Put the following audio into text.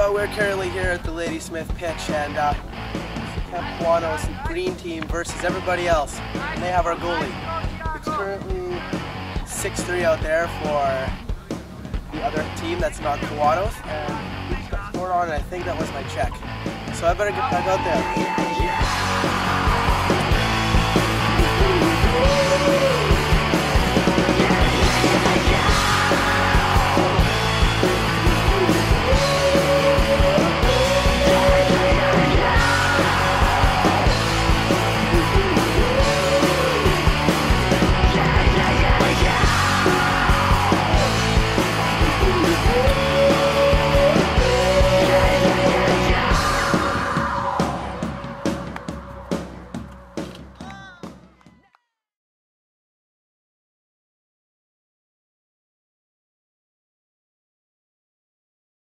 We're currently here at the Ladysmith pitch, and it's the Qwanoes green team versus everybody else. And they have our goalie. It's currently 6-3 out there for the other team that's not Qwanoes, and we just got scored on, and I think that was my check. So I better get back out there.